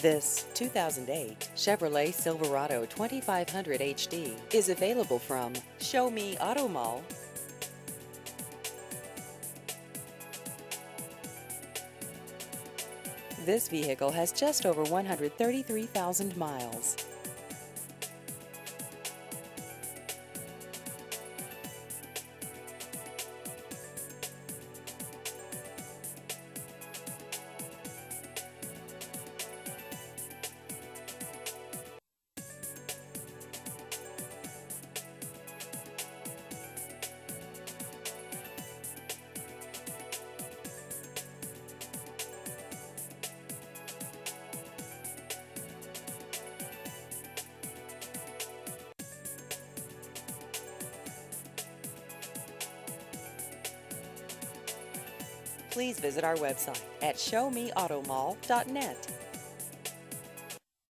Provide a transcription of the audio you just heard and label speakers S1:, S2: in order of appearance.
S1: This 2008 Chevrolet Silverado 2500 HD is available from Show Me Auto Mall. This vehicle has just over 133,000 miles. Please visit our website at showmeautomall.net.